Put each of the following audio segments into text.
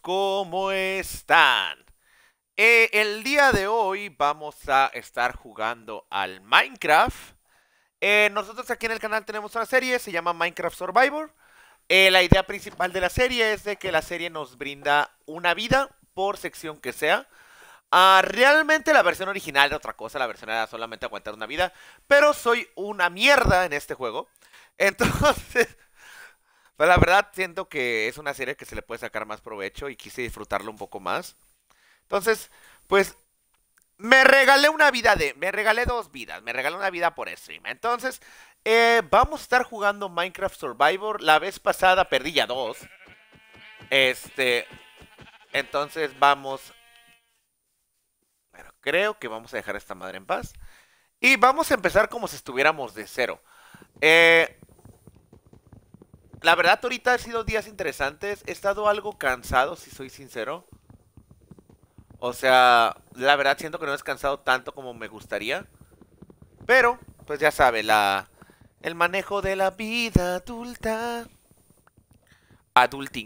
¿cómo están? El día de hoy vamos a estar jugando al Minecraft. Nosotros aquí en el canal tenemos una serie, se llama Minecraft Survivor. La idea principal de la serie es de que la serie nos brinda una vida por sección que sea. Realmente la versión original era otra cosa, la versión era solamente aguantar una vida, pero soy una mierda en este juego. Entonces, pues la verdad siento que es una serie que se le puede sacar más provecho y quise disfrutarlo un poco más. Entonces, pues me regalé dos vidas, me regalé una vida por stream. Entonces, vamos a estar jugando Minecraft Survivor. La vez pasada perdí ya dos. Este, entonces vamos, bueno, creo que vamos a dejar a esta madre en paz. Y vamos a empezar como si estuviéramos de cero. Eh, la verdad, ahorita han sido días interesantes. He estado algo cansado, si soy sincero. O sea, la verdad siento que no he descansado tanto como me gustaría. Pero, pues ya sabe, el manejo de la vida adulta. Adulting.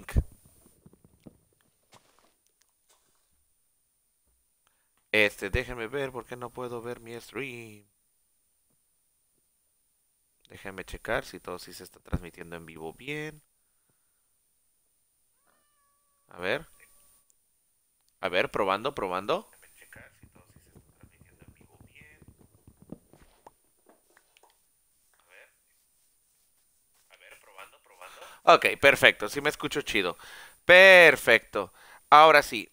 Déjenme ver por qué no puedo ver mi stream. Déjenme checar si todo sí se está transmitiendo en vivo bien. A ver. A ver, probando, probando. Ok, perfecto. Sí me escucho chido. Perfecto. Ahora sí.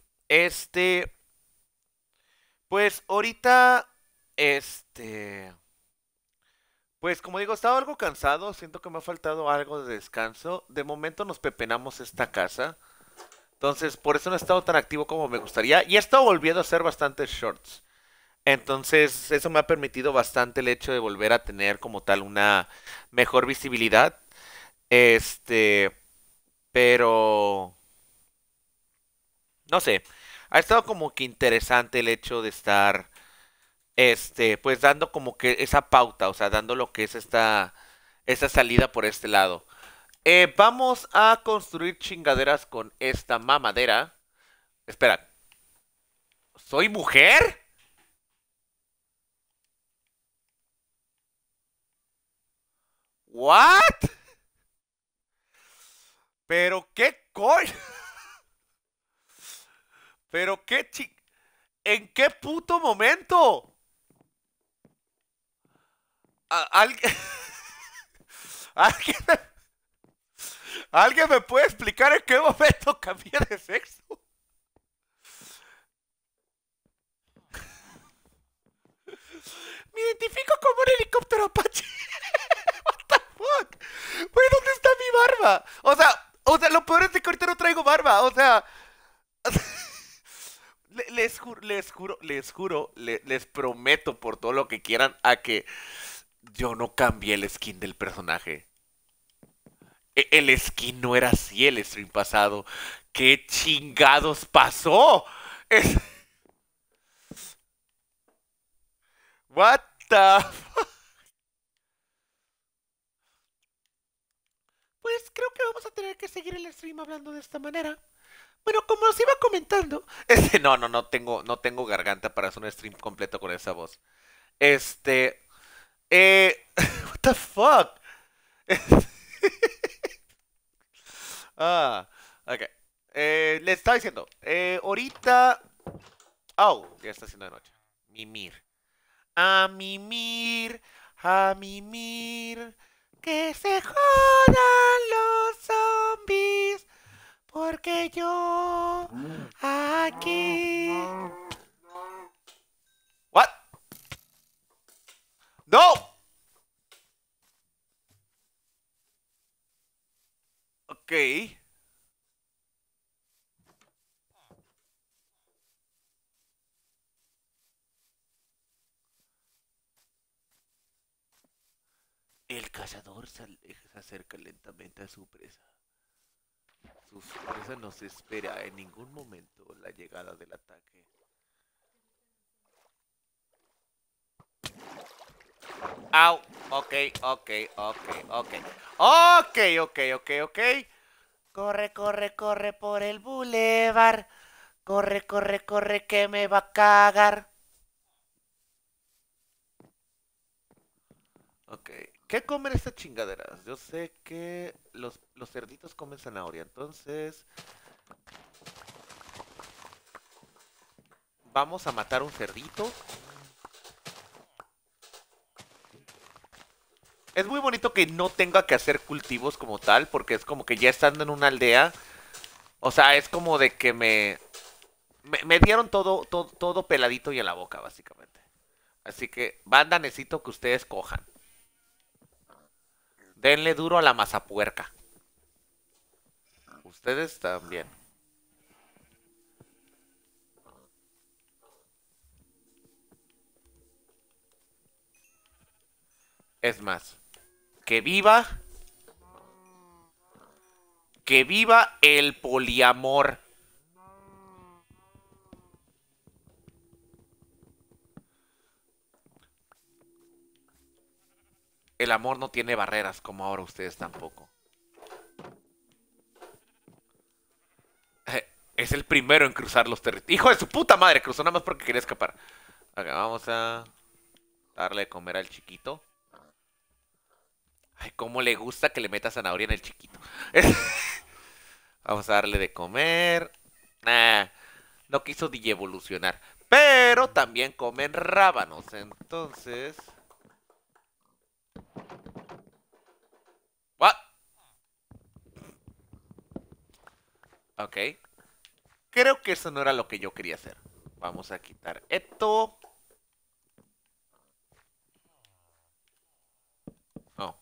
Pues ahorita, este, pues como digo, estaba algo cansado, siento que me ha faltado algo de descanso. De momento nos pepenamos esta casa, entonces por eso no he estado tan activo como me gustaría y he estado volviendo a hacer bastantes shorts. Entonces eso me ha permitido bastante el hecho de volver a tener como tal una mejor visibilidad. Este, pero no sé, ha estado como que interesante el hecho de estar pues dando como que esa pauta, o sea, dando lo que es esta salida por este lado. Vamos a construir chingaderas con esta mamadera. Espera, ¿soy mujer? ¿What? ¿Pero qué coño? ¿Pero qué chi... ¿En qué puto momento? ¿Alguien... ¿Alguien... ¿Alguien me puede explicar en qué momento cambié de sexo? Me identifico como un helicóptero Apache. What the fuck? Güey, ¿dónde está mi barba? O sea, lo peor es que ahorita no traigo barba. O sea, les prometo por todo lo que quieran a que yo no cambié el skin del personaje. El skin no era así el stream pasado. ¿Qué chingados pasó? Es- What the... Pues creo que vamos a tener que seguir el stream hablando de esta manera. Bueno, como os iba comentando, no tengo garganta para hacer un stream completo con esa voz. Este, what the fuck? Ah, ok. Le estaba diciendo, ahorita, oh, ya está haciendo de noche. Mimir. A mimir, a mimir, que se jodan los zombies, porque yo aquí. What? No. Ok. El cazador se acerca lentamente a su presa. Su presa no se espera en ningún momento la llegada del ataque. Au. Ok, ok, ok, ok. Ok, ok, ok, ok. Corre, corre, corre por el bulevar. Corre, corre, corre que me va a cagar. Ok. ¿Qué comen estas chingaderas? Yo sé que los cerditos comen zanahoria. Entonces, vamos a matar un cerdito. Es muy bonito que no tenga que hacer cultivos como tal, porque es como que ya estando en una aldea, o sea, es como de que me dieron todo peladito y en la boca, básicamente. Así que, banda, necesito que ustedes cojan. Denle duro a la mazapuerca. Ustedes también. Es más, que viva, que viva el poliamor. El amor no tiene barreras, como ahora ustedes tampoco. Es el primero en cruzar los territorios. Hijo de su puta madre, cruzó nada más porque quería escapar. Ok, vamos a darle de comer al chiquito. Ay, cómo le gusta que le meta zanahoria en el chiquito. Vamos a darle de comer. Nah, no quiso evolucionar. Pero también comen rábanos. Entonces. ¿What? Ok. Creo que eso no era lo que yo quería hacer. Vamos a quitar esto. Oh.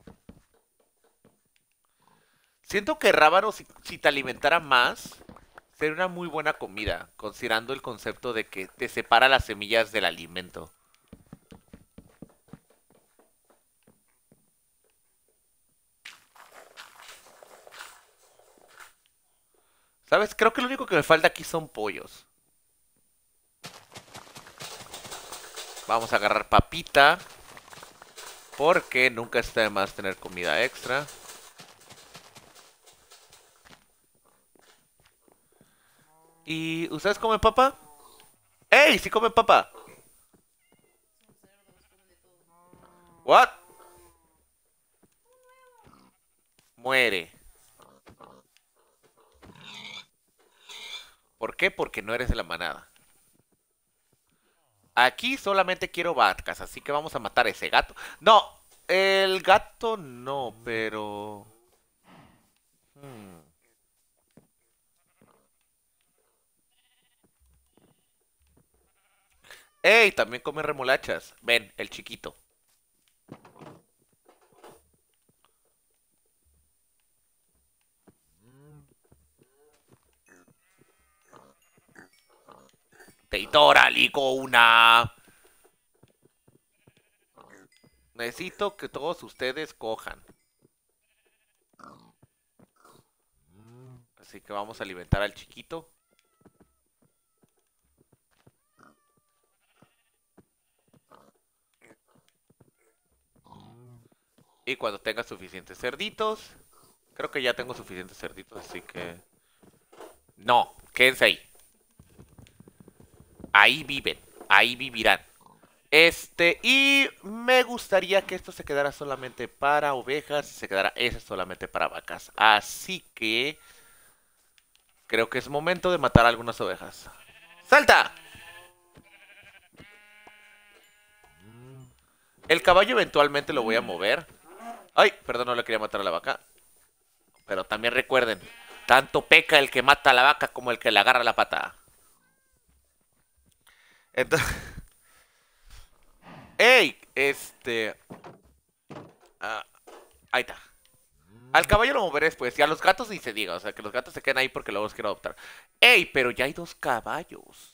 Siento que rábano, si te alimentara más, sería una muy buena comida, considerando el concepto de que te separa las semillas del alimento. ¿Sabes? Creo que lo único que me falta aquí son pollos. Vamos a agarrar papita, porque nunca está de más tener comida extra. ¿Y ustedes comen papa? ¡Ey! ¡Sí comen papa! ¿What? Muere. ¿Por qué? Porque no eres de la manada. Aquí solamente quiero vacas, así que vamos a matar a ese gato. No, el gato no, pero... Hmm. ¡Ey! También come remolachas. Ven, el chiquito. Teitora, ligo una. Necesito que todos ustedes cojan. Así que vamos a alimentar al chiquito. Y cuando tenga suficientes cerditos. Creo que ya tengo suficientes cerditos, así que... No, quédense ahí. Ahí viven. Ahí vivirán. Y me gustaría que esto se quedara solamente para ovejas y se quedara ese solamente para vacas. Así que creo que es momento de matar a algunas ovejas. ¡Salta! El caballo eventualmente lo voy a mover. Ay, perdón, no le quería matar a la vaca. Pero también recuerden, tanto peca el que mata a la vaca como el que le agarra la pata. Entonces, ¡ey! Ah, ahí está. Al caballo lo moveré después. Y a los gatos ni se diga. O sea, que los gatos se queden ahí porque luego los quiero adoptar. ¡Ey! Pero ya hay dos caballos.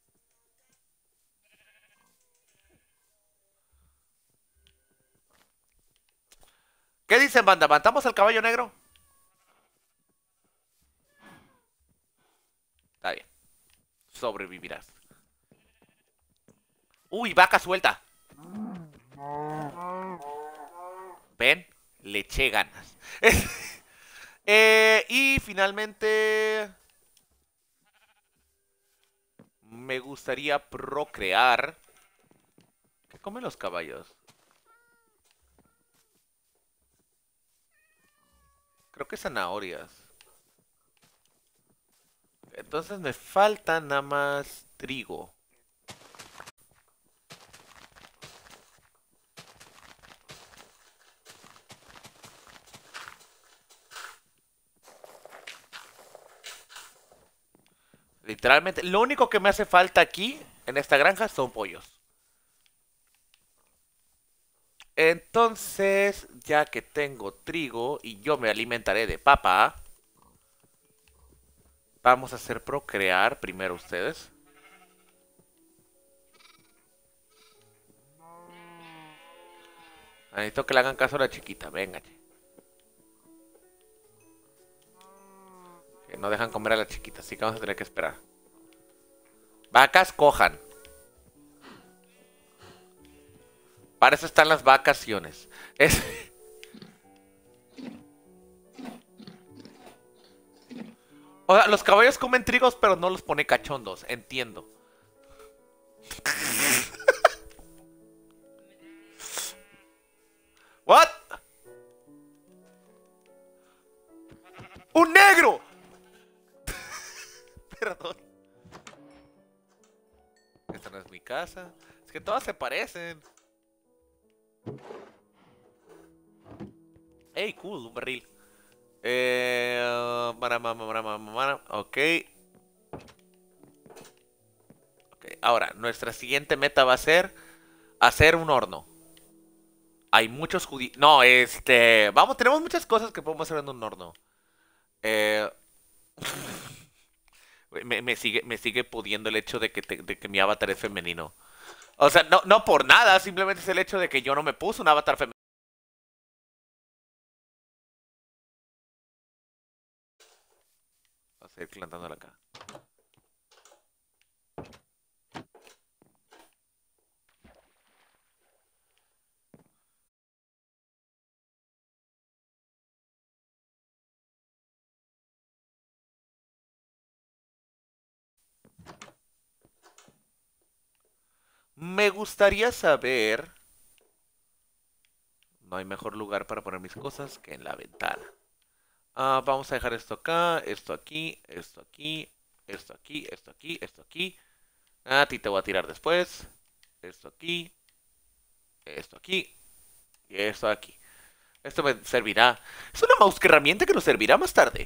¿Qué dicen, banda? ¿Matamos al caballo negro? Está bien. Sobrevivirás. ¡Uy, vaca suelta! ¿Ven? Le eché ganas. Y finalmente me gustaría procrear. ¿Qué comen los caballos? Creo que zanahorias. Entonces me falta nada más trigo. Literalmente, lo único que me hace falta aquí, en esta granja, son pollos. Entonces, ya que tengo trigo y yo me alimentaré de papa, vamos a hacer procrear primero ustedes. Necesito que le hagan caso a la chiquita, venga. Que no dejan comer a la chiquita, así que vamos a tener que esperar. Vacas, cojan. Para eso están las vacaciones. Es... O sea, los caballos comen trigos, pero no los pone cachondos. Entiendo. ¿What? ¡Un negro! Perdón. Esta no es mi casa. Es que todas se parecen. Hey, cool, un barril. Ok. Ok, ahora, nuestra siguiente meta va a ser hacer un horno. Hay muchos judíos. No, vamos, tenemos muchas cosas que podemos hacer en un horno. Eh... me sigue pudiendo el hecho de que mi avatar es femenino. O sea, no por nada, simplemente es el hecho de que yo no me puse un avatar femenino. Vamos a ir plantándola acá. Me gustaría saber... No hay mejor lugar para poner mis cosas que en la ventana. Vamos a dejar esto acá, esto aquí, esto aquí, esto aquí, esto aquí, esto aquí. A ti te voy a tirar después. Esto aquí y esto aquí. Esto me servirá. Es una mouse herramienta que nos servirá más tarde.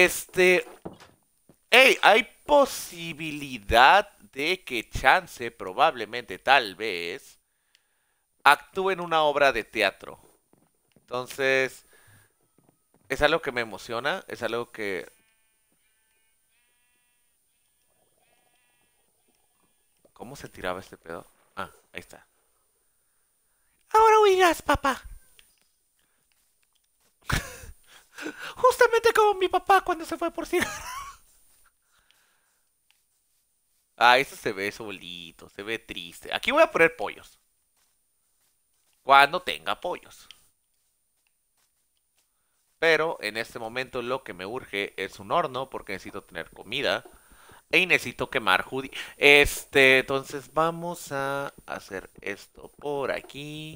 Hey, hay posibilidad de que Chance, probablemente, tal vez, actúe en una obra de teatro. Entonces, es algo que me emociona, es algo que... ¿Cómo se tiraba este pedo? Ah, ahí está. Ahora huirás, papá. Justamente como mi papá cuando se fue por cigarro. Ah, eso se ve solito, se ve triste. Aquí voy a poner pollos. Cuando tenga pollos. Pero en este momento lo que me urge es un horno porque necesito tener comida. Y necesito quemar Judy. Entonces vamos a hacer esto por aquí.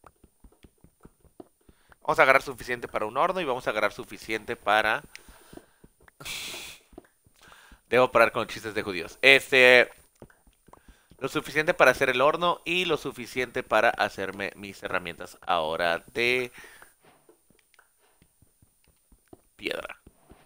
Vamos a agarrar suficiente para un horno y vamos a agarrar suficiente para... Debo parar con chistes de judíos. Lo suficiente para hacer el horno y lo suficiente para hacerme mis herramientas ahora de piedra.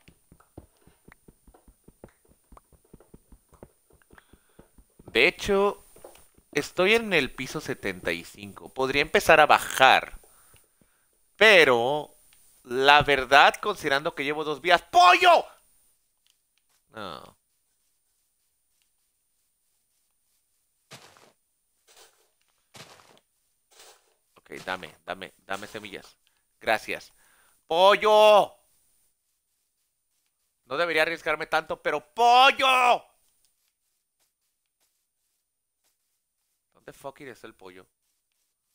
De hecho, estoy en el piso 75. Podría empezar a bajar. Pero, la verdad, considerando que llevo 2 vías... ¡Pollo! No. Ok, dame semillas. Gracias. ¡Pollo! No debería arriesgarme tanto, pero ¡pollo! ¿Dónde fucking está el pollo?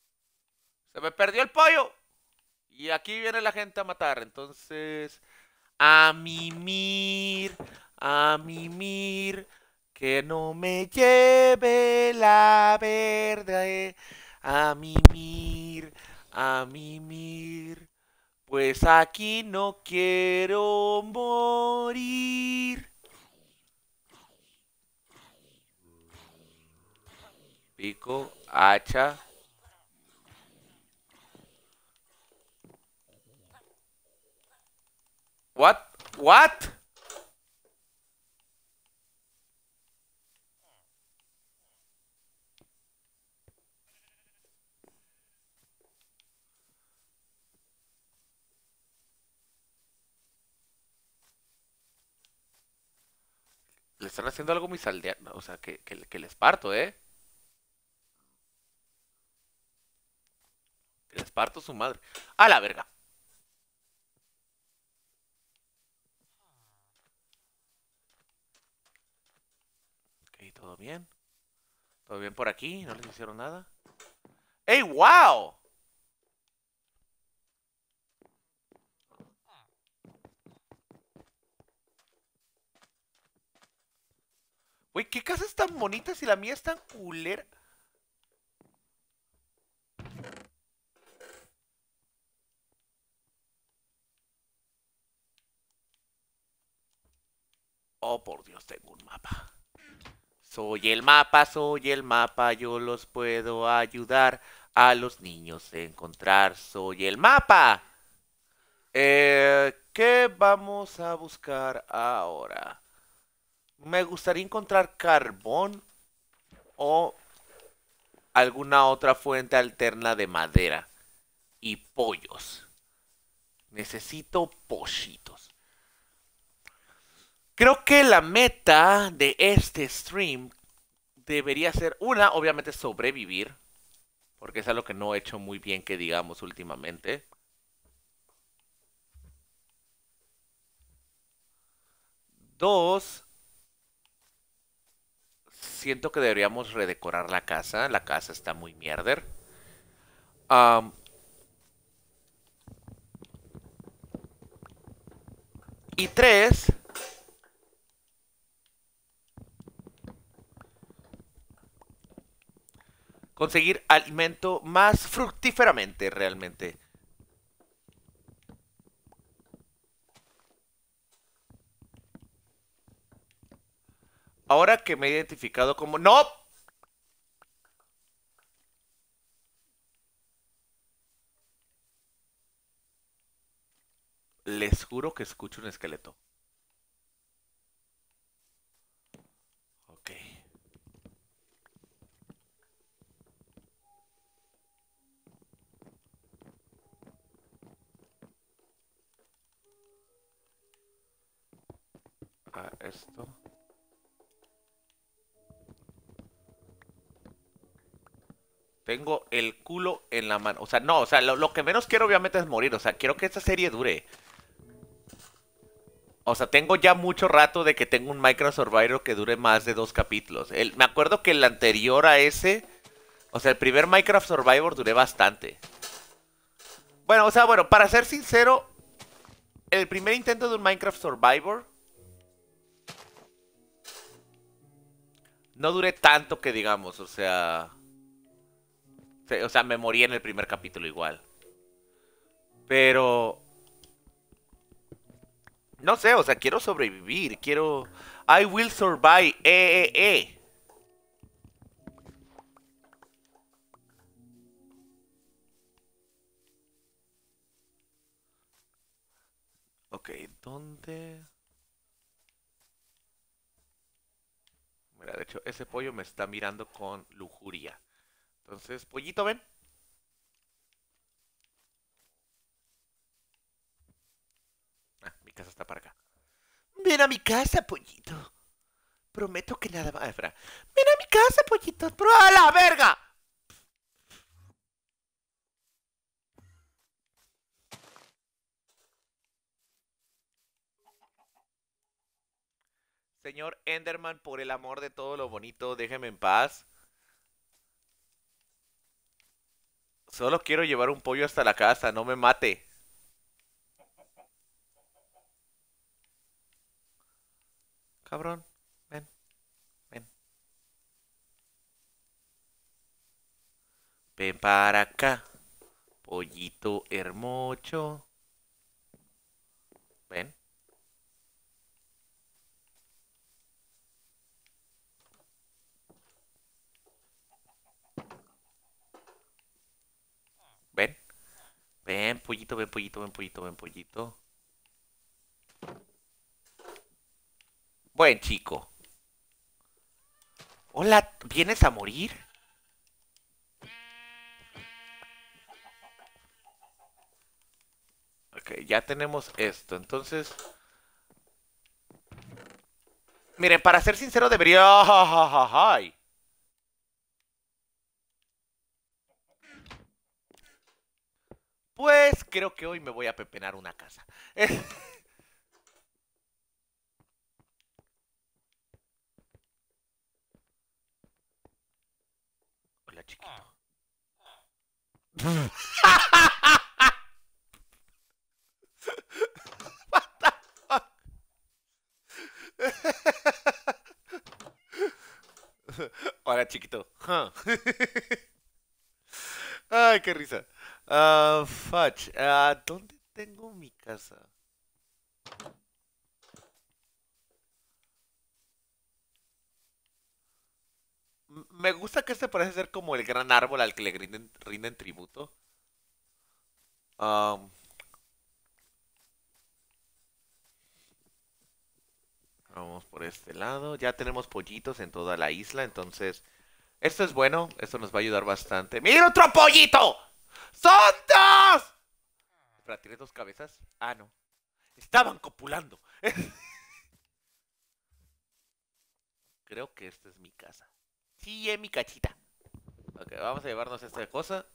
¡Se me perdió el pollo! Y aquí viene la gente a matar, entonces... A mimir, a mimir, que no me lleve la verde. A mimir, a mimir, pues aquí no quiero morir. Pico, hacha. What? What? Le están haciendo algo a mis aldeanos. O sea, que les parto, ¿eh? Que les parto su madre. A la verga. Ok, todo bien. Todo bien por aquí. No les hicieron nada. ¡Ey, wow! Güey, ¿qué casas tan bonitas y la mía es tan culera? Oh, por Dios, tengo un mapa. Soy el mapa, yo los puedo ayudar a los niños a encontrar. Soy el mapa. ¿Qué vamos a buscar ahora? Me gustaría encontrar carbón o alguna otra fuente alterna de madera y pollos. Necesito pollitos. Creo que la meta de este stream debería ser una, obviamente sobrevivir, porque es algo que no he hecho muy bien que digamos últimamente. Dos, siento que deberíamos redecorar la casa. La casa está muy mierder. Um, y tres, conseguir alimento más fructíferamente realmente. Ahora que me he identificado como... ¡No! Les juro que escucho un esqueleto. Ok. Esto. Tengo el culo en la mano. O sea, no, o sea, lo que menos quiero obviamente es morir. O sea, quiero que esta serie dure. O sea, tengo ya mucho rato de que tengo un Minecraft Survivor que dure más de 2 capítulos. Me acuerdo que el anterior a ese, o sea, el primer Minecraft Survivor duré bastante. Bueno, o sea, bueno, para ser sincero, el primer intento de un Minecraft Survivor no duré tanto que digamos, o sea, me morí en el primer capítulo igual. Pero no sé, o sea, quiero sobrevivir, quiero I will survive. Ok, ¿dónde? Mira, de hecho, ese pollo me está mirando con lujuria. Entonces, pollito, ven. Ah, mi casa está para acá. Ven a mi casa, pollito. Prometo que nada más. Espera. Ven a mi casa, pollito. ¡Pero a la verga! Señor Enderman, por el amor de todo lo bonito, déjeme en paz. Solo quiero llevar un pollo hasta la casa, no me mate. cabrón. Ven, ven. Ven para acá, pollito hermoso. Ven, ven. Ven, pollito, ven, pollito, ven, pollito, ven, pollito. Buen chico. Hola, ¿vienes a morir? Ok, ya tenemos esto. Entonces, miren, para ser sincero, debería. Ay. Pues creo que hoy me voy a pepenar una casa. Hola, chiquito. Hola, chiquito. Ay, qué risa. Fudge. ¿Dónde tengo mi casa? Me gusta que este parece ser como el gran árbol al que le rinden tributo. Am, Vamos por este lado. Ya tenemos pollitos en toda la isla, entonces esto es bueno. Esto nos va a ayudar bastante. ¡Mira otro pollito! ¡Son dos! Espera, ¿tiene dos cabezas? Ah, no. Estaban copulando. Creo que esta es mi casa. Sí, es mi cachita. Ok, vamos a llevarnos esta cosa.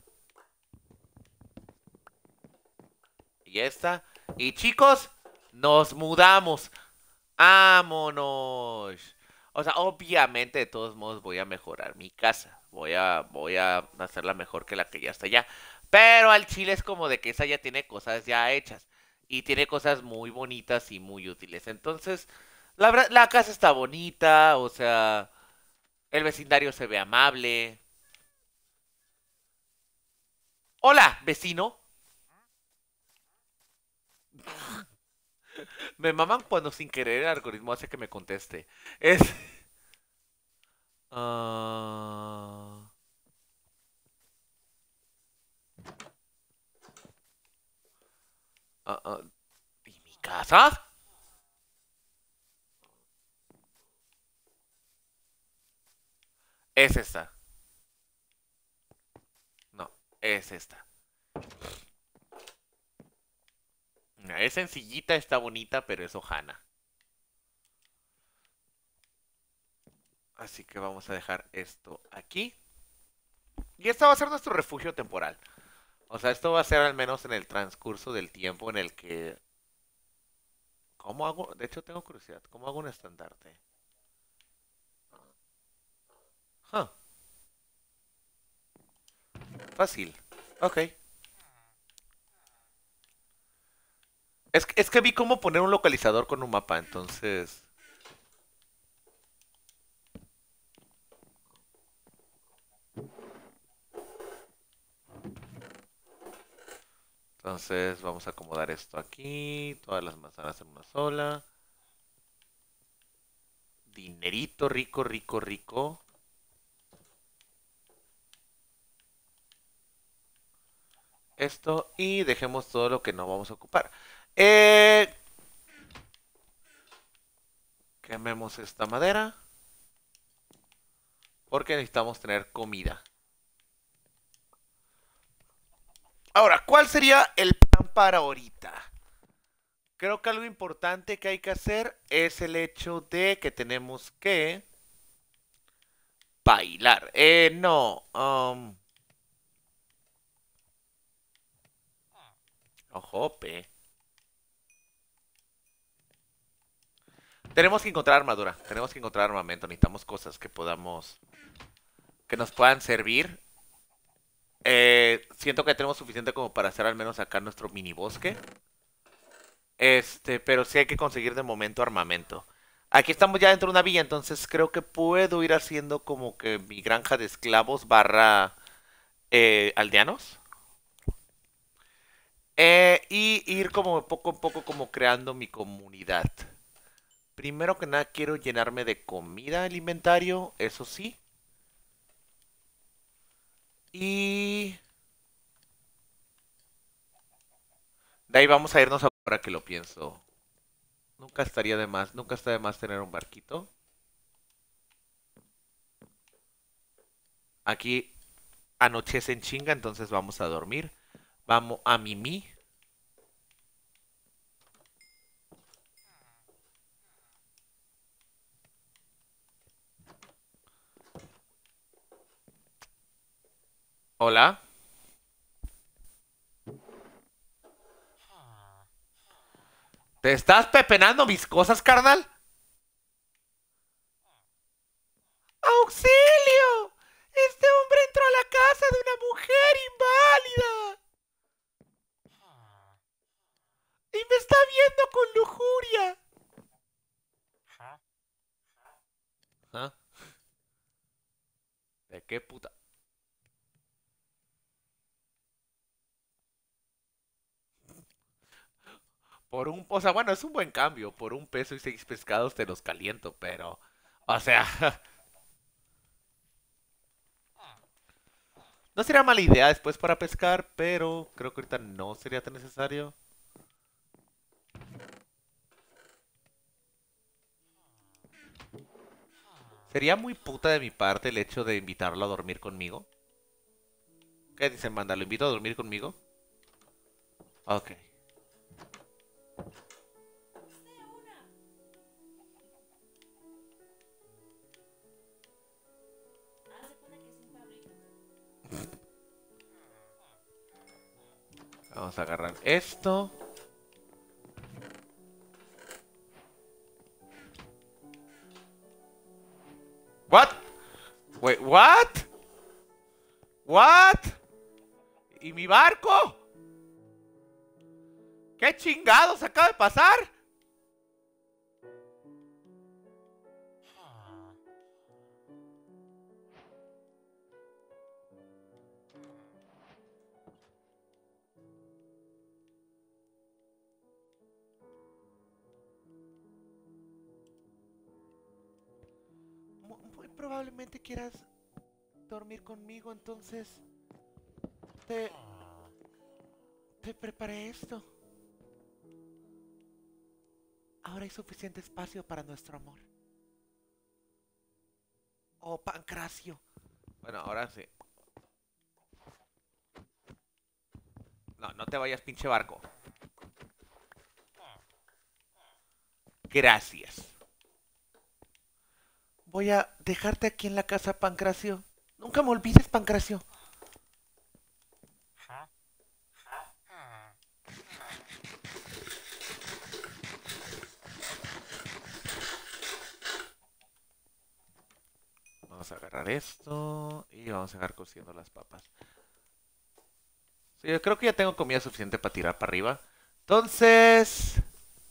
Y esta. Y chicos, nos mudamos. ¡Vámonos! O sea, obviamente, de todos modos, voy a mejorar mi casa. Voy a hacerla mejor que la que ya está allá. Pero al chile es como de que esa ya tiene cosas ya hechas. Y tiene cosas muy bonitas y muy útiles. Entonces, la verdad, la casa está bonita. O sea, el vecindario se ve amable. Hola, vecino. Me maman cuando sin querer el algoritmo hace que me conteste. Es. Ah, ah, ah, ¿Y mi casa? Es esta. No, es esta. Es sencillita, está bonita, pero es hojana. Así que vamos a dejar esto aquí. Y esto va a ser nuestro refugio temporal. O sea, esto va a ser al menos en el transcurso del tiempo en el que... ¿Cómo hago? De hecho, tengo curiosidad. ¿Cómo hago un estandarte? Huh, fácil. Ok. Es que vi cómo poner un localizador con un mapa, entonces... Entonces vamos a acomodar esto aquí. Todas las manzanas en una sola. Dinerito rico, rico, rico. Esto y dejemos todo lo que no vamos a ocupar. Eh, Quememos esta madera porque necesitamos tener comida. Ahora, ¿cuál sería el plan para ahorita? Creo que algo importante que hay que hacer es el hecho de que tenemos que bailar. No. Ojope. Tenemos que encontrar armadura. Tenemos que encontrar armamento. Necesitamos cosas que podamos... Que nos puedan servir. Siento que tenemos suficiente como para hacer al menos acá nuestro mini bosque. Pero sí hay que conseguir de momento armamento. Aquí estamos ya dentro de una villa, entonces creo que puedo ir haciendo como que mi granja de esclavos barra aldeanos. Y ir como poco a poco como creando mi comunidad. Primero que nada quiero llenarme de comida el inventario, eso sí. Y de ahí vamos a irnos ahora que lo pienso. Nunca estaría de más, nunca está de más tener un barquito. Aquí anochece en chinga, entonces vamos a dormir. Vamos a Mimi. Hola. ¿Te estás pepenando mis cosas, carnal? ¡Auxilio! Este hombre entró a la casa de una mujer inválida y me está viendo con lujuria. ¿Ah? ¿De qué puta? Por un, o sea, bueno, es un buen cambio. Por 1 peso y 6 pescados te los caliento, pero, o sea, no sería mala idea después para pescar, pero creo que ahorita no sería tan necesario. Sería muy puta de mi parte el hecho de invitarlo a dormir conmigo. ¿Qué dicen, manda? ¿Lo invito a dormir conmigo? Ok. Vamos a agarrar esto. ¿What? Wait, what? ¿What? ¿Y mi barco? ¿Qué chingados acaba de pasar? Muy probablemente quieras dormir conmigo, entonces te, te preparé esto. Ahora hay suficiente espacio para nuestro amor. Oh, Pancracio. Bueno, ahora sí. No, no te vayas, pinche barco. Gracias. Voy a dejarte aquí en la casa, Pancracio. Nunca me olvides, Pancracio. Vamos a agarrar esto y vamos a dejar cociendo las papas. Sí, yo creo que ya tengo comida suficiente para tirar para arriba. Entonces...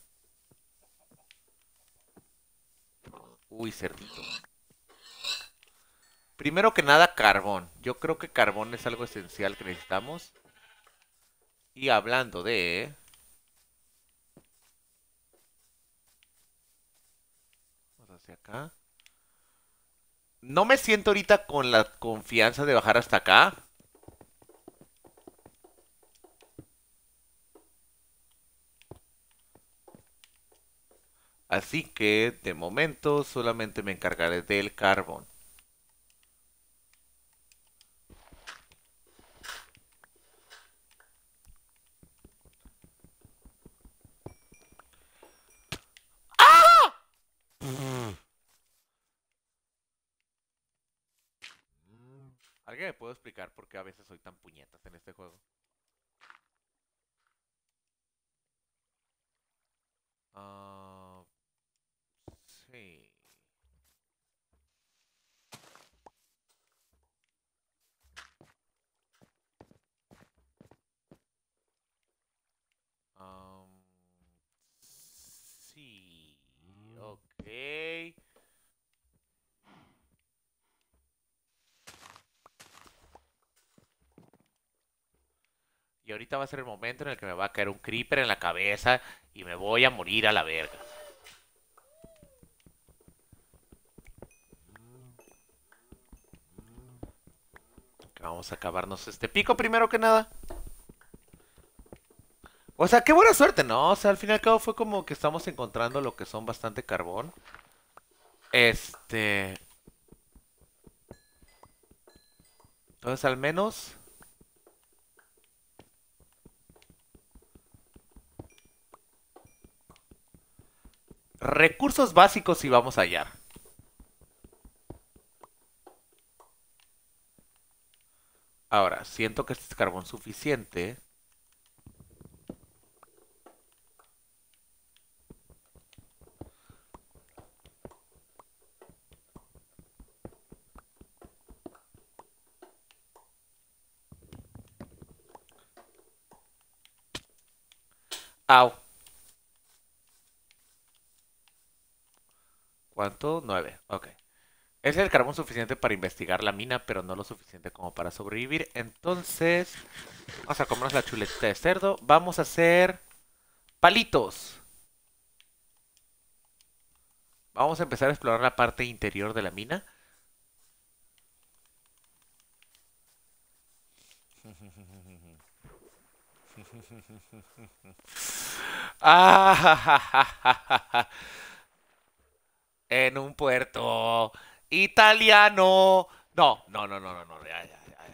Uy, cerdito. Primero que nada, carbón. Yo creo que carbón es algo esencial que necesitamos. Y hablando de... Vamos hacia acá. No me siento ahorita con la confianza de bajar hasta acá. Así que, de momento, solamente me encargaré del carbón. ¿Alguien me puede explicar por qué a veces soy tan puñetas en este juego? Ah, sí. Am, sí. Ok. Y ahorita va a ser el momento en el que me va a caer un creeper en la cabeza y me voy a morir a la verga. Vamos a acabarnos este pico primero que nada. O sea, qué buena suerte, ¿no? O sea, al fin y al cabo fue como que estamos encontrando lo que son bastante carbón. Este... Entonces al menos... Recursos básicos si vamos a hallar. Ahora, siento que este es carbón suficiente. Au. ¿Cuánto? 9. Ok. Es el carbón suficiente para investigar la mina, pero no lo suficiente como para sobrevivir. Entonces, vamos a comernos la chuletita de cerdo. Vamos a hacer palitos. Vamos a empezar a explorar la parte interior de la mina. Ah, en un puerto italiano. No, no, no, no, no, no. Ya, ya, ya.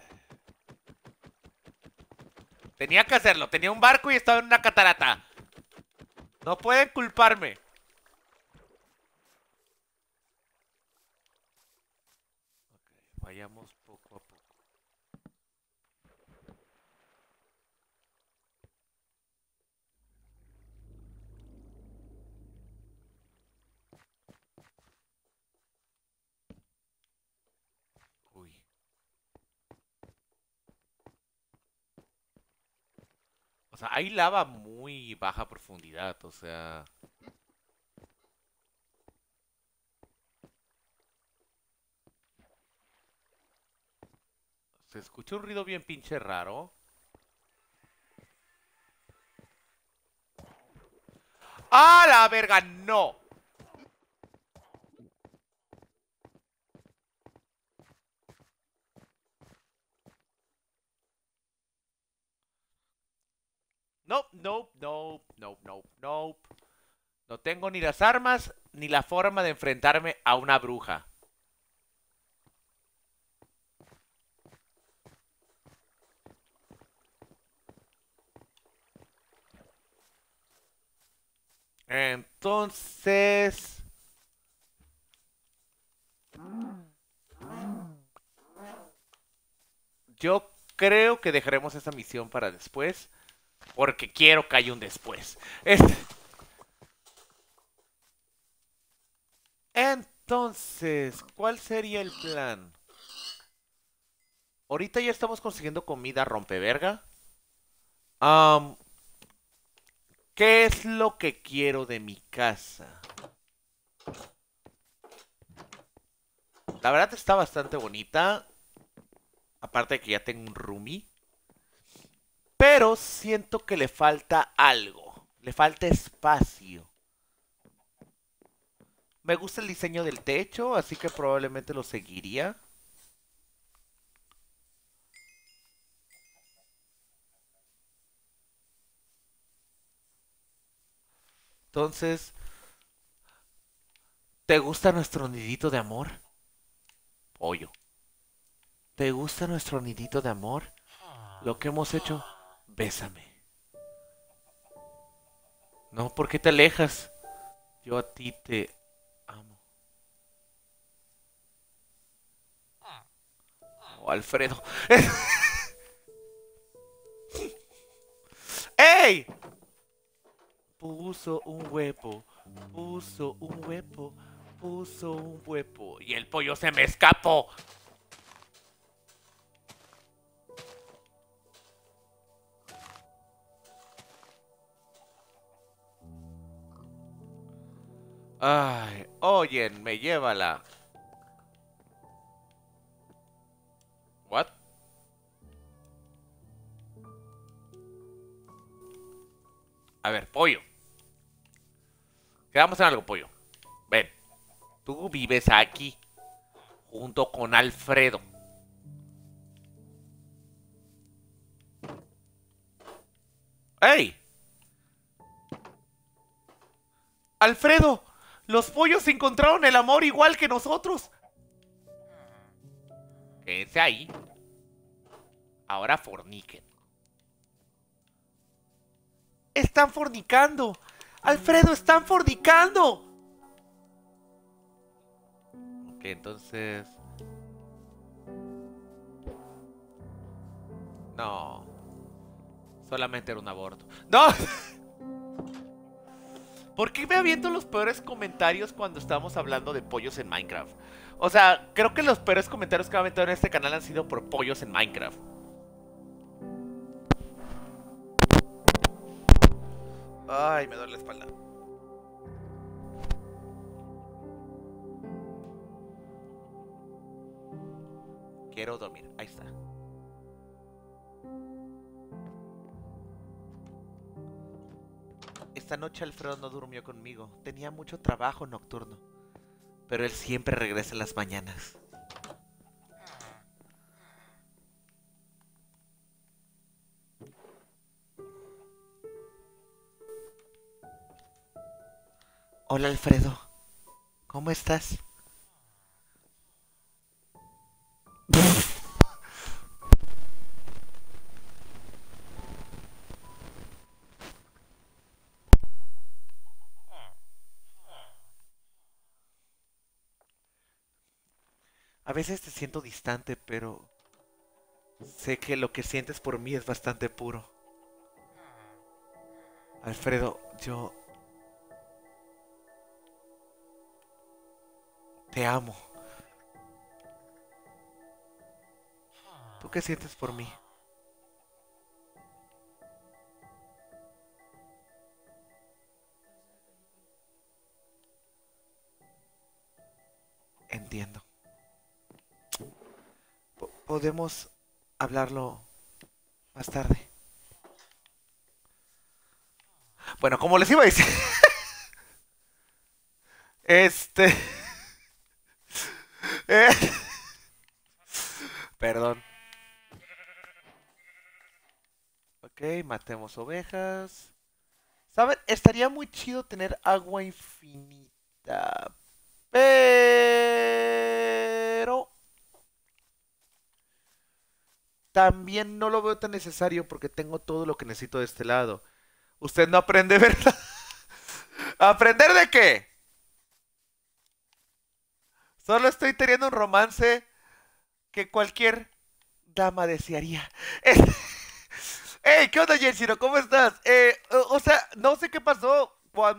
Tenía que hacerlo. Tenía un barco y estaba en una catarata. No pueden culparme. Ok, vayamos poco a poco. Uy. O sea, hay lava muy baja profundidad. O sea, se escucha un ruido bien pinche raro. ¡Ah, la verga! ¡No! Nope, nope, nope, nope, nope, nope. No tengo ni las armas ni la forma de enfrentarme a una bruja. Entonces... Yo creo que dejaremos esa misión para después. Porque quiero que haya un después. Entonces, ¿cuál sería el plan? Ahorita ya estamos consiguiendo comida rompeverga. Um, ¿Qué es lo que quiero de mi casa? La verdad está bastante bonita. Aparte de que ya tengo un roomie. Pero siento que le falta algo. Le falta espacio. Me gusta el diseño del techo, así que probablemente lo seguiría. Entonces, ¿te gusta nuestro nidito de amor? Pollo. ¿Te gusta nuestro nidito de amor? Lo que hemos hecho, bésame. No, ¿por qué te alejas? Yo a ti te amo. Oh, Alfredo. ¡Ey! Puso un huevo. Puso un huevo. Puso un huevo. Y el pollo se me escapó. Ay, óyenme, llévala. What? A ver, pollo. Quedamos en algo, pollo. Ven, tú vives aquí junto con Alfredo. ¡Ey! Alfredo, los pollos encontraron el amor igual que nosotros. Quédense ahí. Ahora forniquen. Están fornicando. Alfredo, están fornicando. Ok, entonces... No. Solamente era un aborto. ¡No! ¿Por qué me aviento los peores comentarios cuando estamos hablando de pollos en Minecraft? O sea, creo que los peores comentarios que me he aventado en este canal han sido por pollos en Minecraft. Ay, me duele la espalda. Quiero dormir. Ahí está. Esta noche Alfredo no durmió conmigo. Tenía mucho trabajo nocturno. Pero él siempre regresa en las mañanas. Hola Alfredo. ¿Cómo estás? A veces te siento distante, pero sé que lo que sientes por mí es bastante puro. Alfredo, yo te amo. ¿Tú qué sientes por mí? Entiendo. Podemos hablarlo más tarde. Bueno, como les iba a decir, este... eh, perdón. Ok, matemos ovejas. ¿Saben? Estaría muy chido tener agua infinita. Pero... también no lo veo tan necesario porque tengo todo lo que necesito de este lado. Usted no aprende, ¿verdad? ¿Aprender de qué? Solo estoy teniendo un romance que cualquier dama desearía. Hey, ¿qué onda, Jensiro? ¿Cómo estás? O sea, no sé qué pasó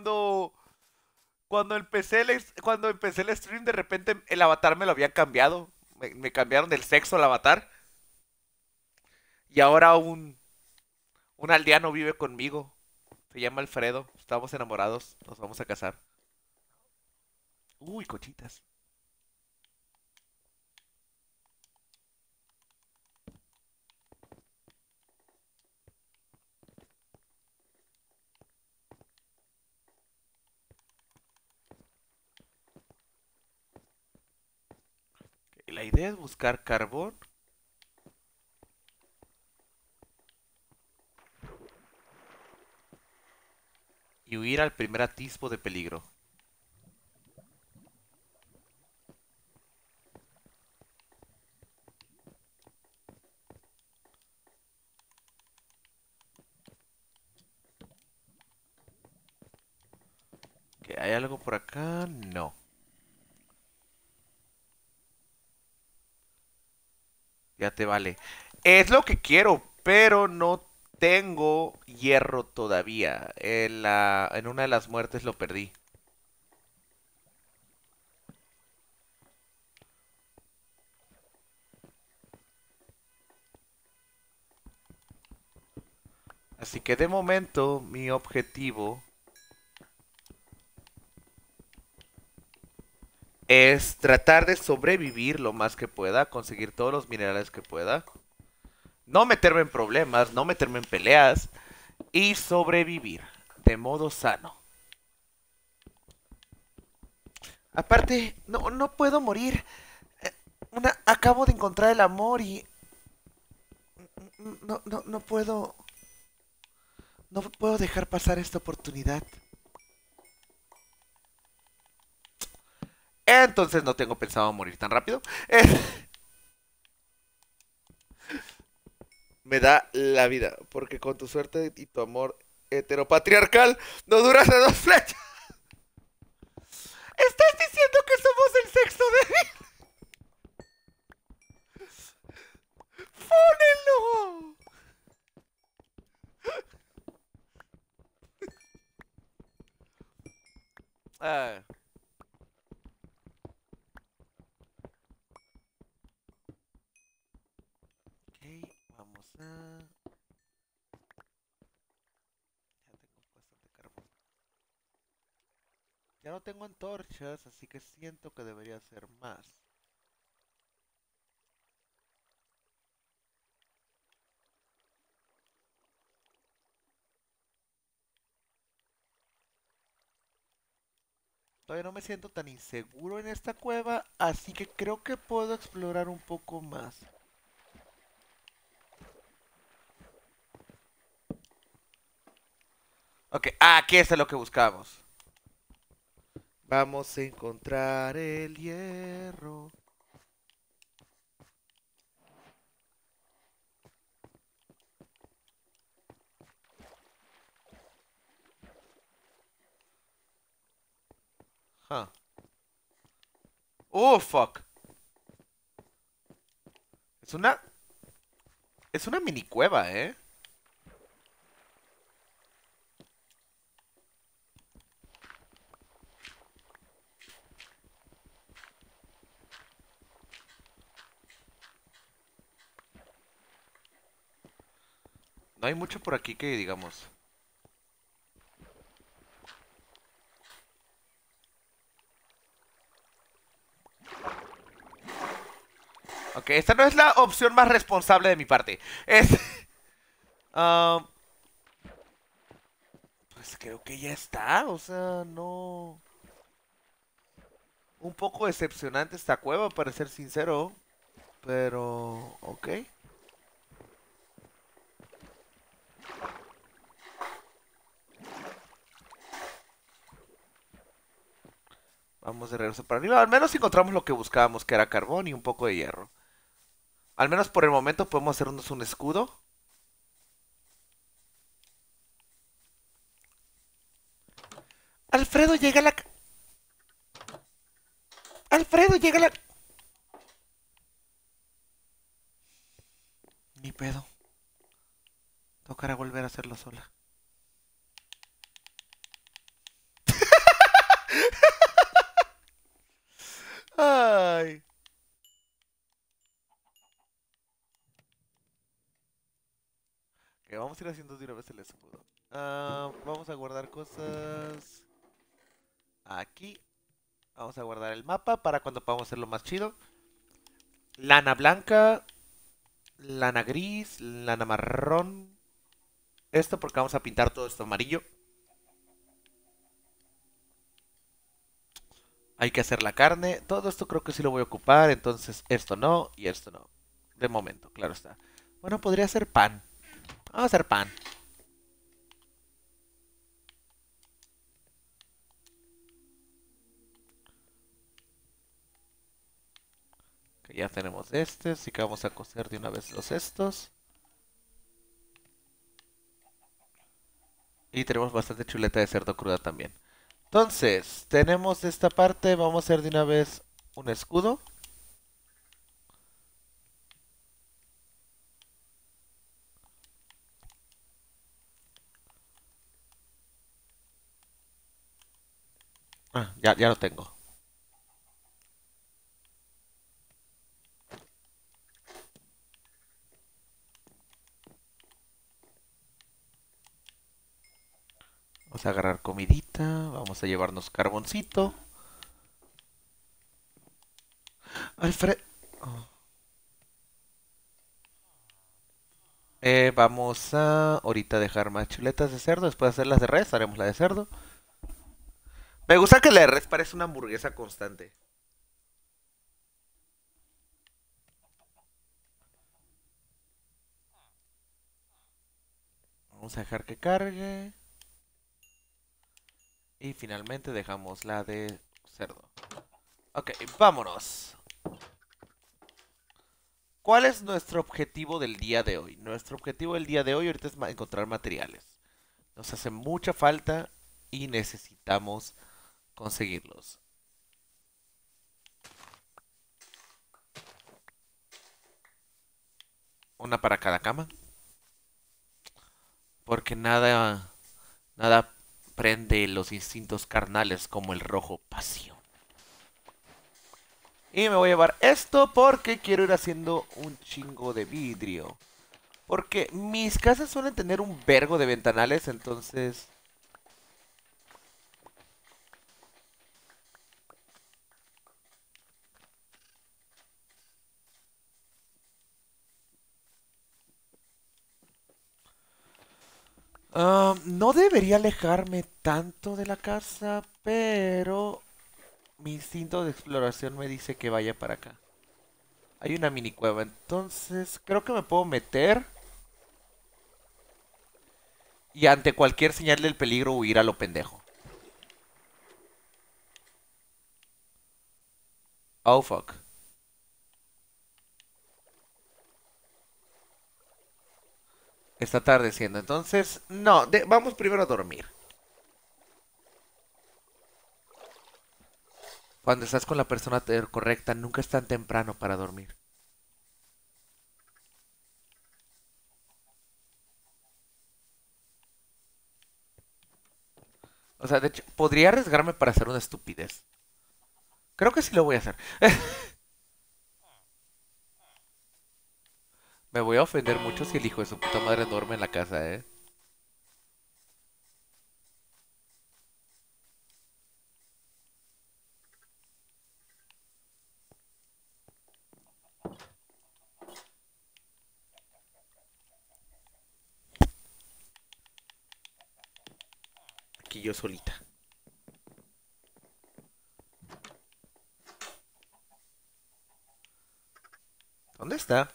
cuando empecé el stream, de repente el avatar me lo habían cambiado. Me cambiaron del sexo al avatar. Y ahora un aldeano vive conmigo. Se llama Alfredo. Estamos enamorados. Nos vamos a casar. Uy, cochitas. La idea es buscar carbón. Y huir al primer atisbo de peligro. ¿Que hay algo por acá? No. Ya te vale. Es lo que quiero, pero no tengo hierro todavía. En una de las muertes lo perdí. Así que de momento mi objetivo es tratar de sobrevivir lo más que pueda, conseguir todos los minerales que pueda, no meterme en problemas, no meterme en peleas y sobrevivir. de modo sano. Aparte, no puedo morir. Acabo de encontrar el amor y no puedo, no puedo dejar pasar esta oportunidad. Entonces no tengo pensado morir tan rápido. Me da la vida, porque con tu suerte y tu amor heteropatriarcal no duras a dos flechas. ¿Estás diciendo que somos el sexo débil? ¡Pónelo! Ah, ok, vamos a... Ya tengo bastante carbón. Ya no tengo antorchas, así que siento que debería ser más. Todavía no me siento tan inseguro en esta cueva, así que creo que puedo explorar un poco más. Ok, aquí está lo que buscamos. Vamos a encontrar el hierro. Huh. Oh, fuck. Es una... Es una mini cueva, ¿eh? No hay mucho por aquí que digamos. Ok, esta no es la opción más responsable de mi parte. Es... ah, pues creo que ya está. O sea, no... Un poco decepcionante esta cueva, para ser sincero. Pero... Ok. Vamos de regreso para arriba. Al menos encontramos lo que buscábamos, que era carbón y un poco de hierro. Al menos por el momento podemos hacernos un escudo. Alfredo, llega la... Alfredo, llega la... Ni pedo. Tocará volver a hacerlo sola. Ay. Ok, vamos a ir haciendo de una vez el escudo. Vamos a guardar cosas aquí. Vamos a guardar el mapa para cuando podamos hacerlo más chido. Lana blanca, lana gris, lana marrón. Esto porque vamos a pintar todo esto amarillo. Hay que hacer la carne. Todo esto creo que sí lo voy a ocupar. Entonces esto no y esto no. De momento, claro está. Bueno, podría ser pan. Vamos a hacer pan. Que ya tenemos este. Así que vamos a cocer de una vez los estos. Y tenemos bastante chuleta de cerdo cruda también. Entonces, tenemos esta parte. Vamos a hacer de una vez un escudo. Ya lo tengo. Vamos a agarrar comidita. Vamos a llevarnos carboncito. Alfred... Oh. Vamos a ahorita dejar más chuletas de cerdo. Después de hacer las de res, haremos la de cerdo. Me gusta que la de res parece una hamburguesa constante. Vamos a dejar que cargue. Y finalmente dejamos la de cerdo. Ok, vámonos. ¿Cuál es nuestro objetivo del día de hoy? Nuestro objetivo del día de hoy ahorita es encontrar materiales. Nos hace mucha falta y necesitamos conseguirlos. Una para cada cama. Porque nada prende los instintos carnales como el rojo pasión. Y me voy a llevar esto porque quiero ir haciendo un chingo de vidrio. Porque mis casas suelen tener un vergo de ventanales, entonces... no debería alejarme tanto de la casa, pero mi instinto de exploración me dice que vaya para acá. Hay una mini cueva, entonces creo que me puedo meter y ante cualquier señal del peligro huir a lo pendejo. Oh fuck. Está atardeciendo, entonces no, vamos primero a dormir. Cuando estás con la persona correcta, nunca es tan temprano para dormir. O sea, de hecho, podría arriesgarme para hacer una estupidez. Creo que sí lo voy a hacer. Me voy a ofender mucho si el hijo de su puta madre duerme en la casa, ¿eh? Aquí yo solita. ¿Dónde está?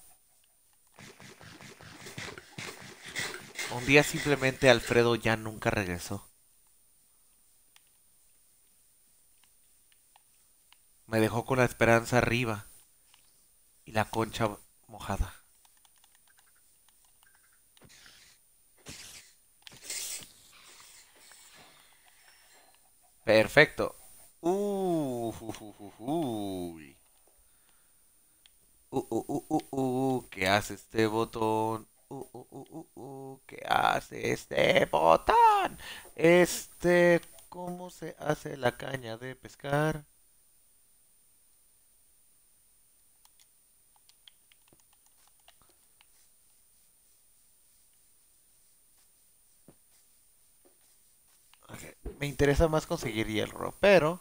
Un día simplemente Alfredo ya nunca regresó. Me dejó con la esperanza arriba y la concha mojada. Perfecto. Uy. ¿Qué hace este botón? ¿Qué hace este botón? ¿Cómo se hace la caña de pescar? Okay. Me interesa más conseguir hierro, pero...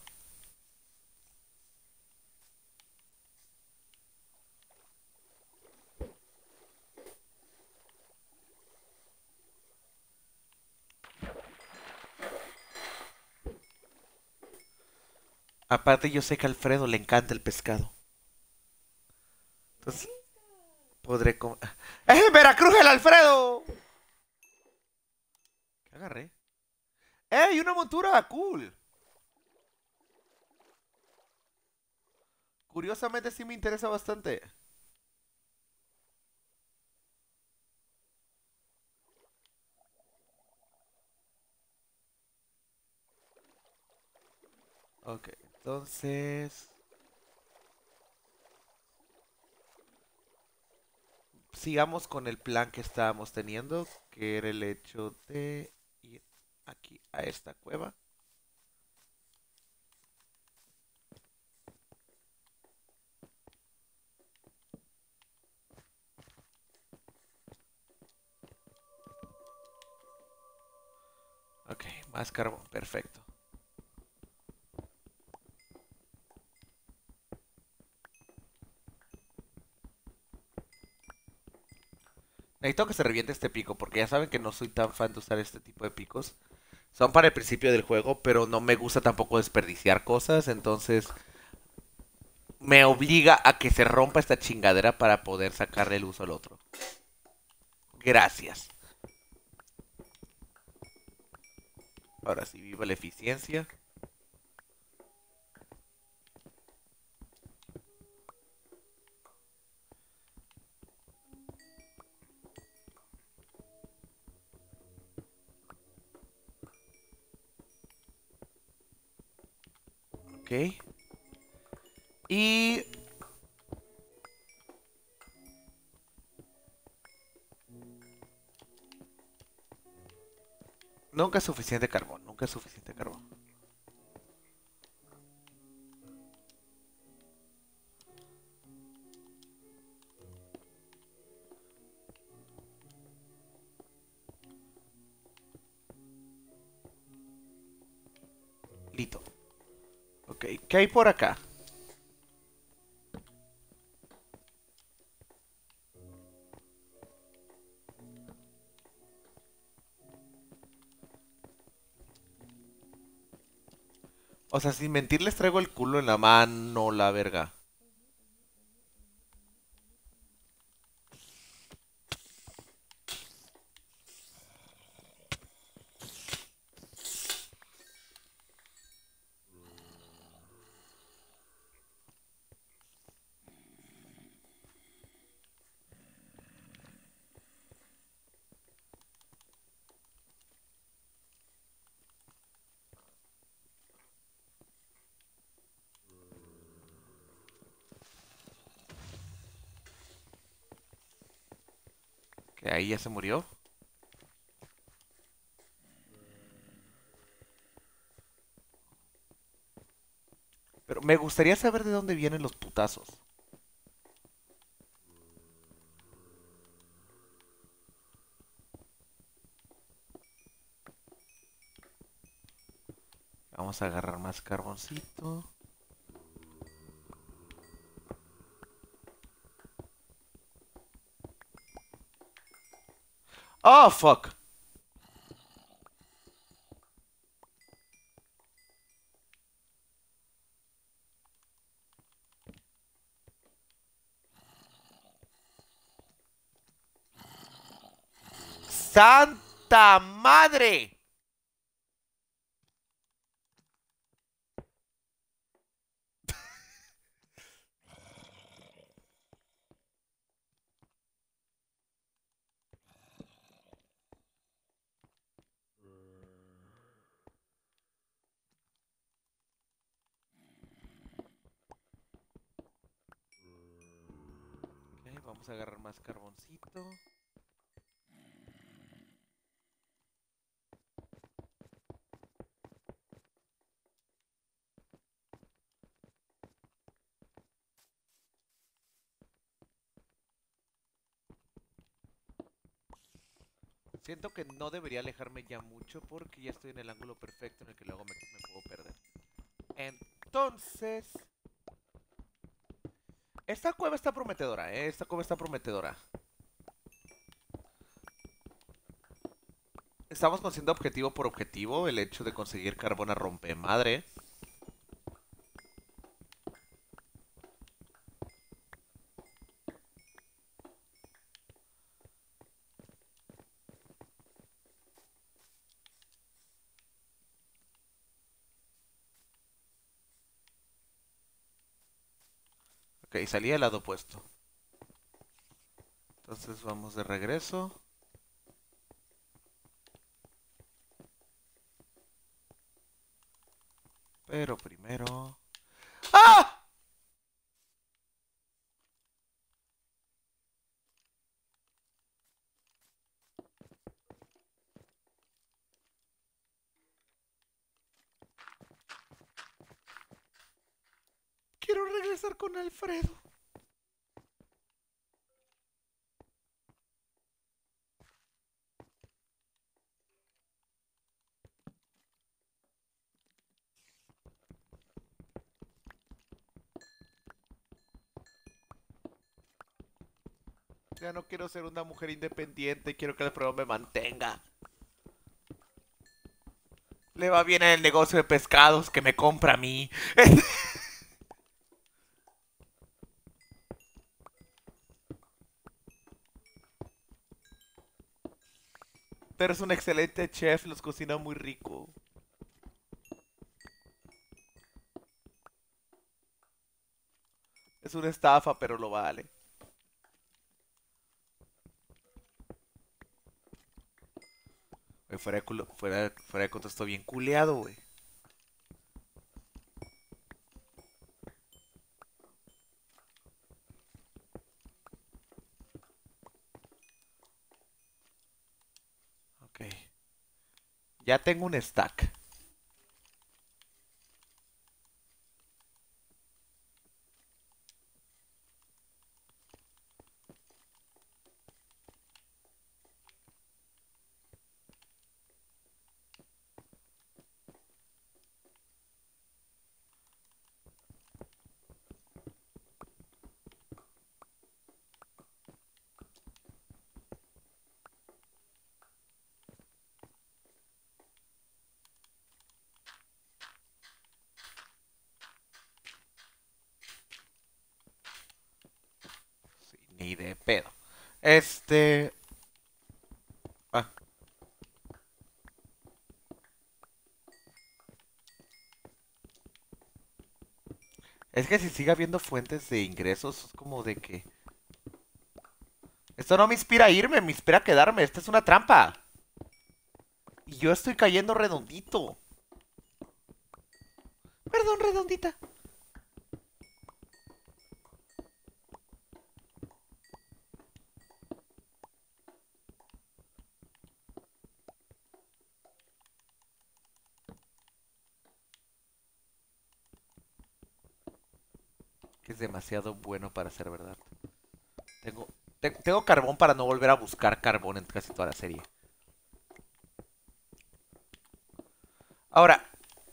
Aparte yo sé que a Alfredo le encanta el pescado. Entonces podré comer... ¡Es en Veracruz el Alfredo! ¿Qué agarré? ¡Ey, una montura! ¡Cool! Curiosamente sí me interesa bastante. Ok, entonces... Sigamos con el plan que estábamos teniendo, que era el hecho de ir aquí a esta cueva. Ok, más carbón, perfecto. Necesito que se reviente este pico, porque ya saben que no soy tan fan de usar este tipo de picos. Son para el principio del juego, pero no me gusta tampoco desperdiciar cosas, entonces me obliga a que se rompa esta chingadera para poder sacarle el uso al otro. Gracias. Ahora sí, viva la eficiencia. Ok. Y nunca es suficiente carbón, nunca es suficiente carbón. Listo. Ok, ¿qué hay por acá? O sea, sin mentir les traigo el culo en la mano, la verga. Que ahí ya se murió. Pero me gustaría saber de dónde vienen los putazos. Vamos a agarrar más carboncito. Oh, fuck. ¡Santa madre! Ok, vamos a agarrar más carboncito. Siento que no debería alejarme ya mucho porque ya estoy en el ángulo perfecto en el que luego me puedo perder. Entonces, esta cueva está prometedora, ¿eh? Esta cueva está prometedora. Estamos consiguiendo objetivo por objetivo. El hecho de conseguir carbón a rompemadre. Ok, salí al lado opuesto. Entonces vamos de regreso. Pero primero... ¡Ah! Quiero regresar con Alfredo. Ya no quiero ser una mujer independiente, quiero que el Alfredo me mantenga. Le va bien en el negocio de pescados que me compra a mí. Pero es un excelente chef, los cocina muy rico. Es una estafa, pero lo vale. Güey, fuera de contexto bien culeado, güey. Ok. Ya tengo un stack. Sí, ni de pedo. Este... Ah, es que si sigue habiendo fuentes de ingresos, es como de que... Esto no me inspira a irme, me inspira a quedarme. Esta es una trampa. Y yo estoy cayendo redondito. Perdón, redondita. Que es demasiado bueno para ser verdad. Tengo, tengo carbón para no volver a buscar carbón en casi toda la serie. Ahora,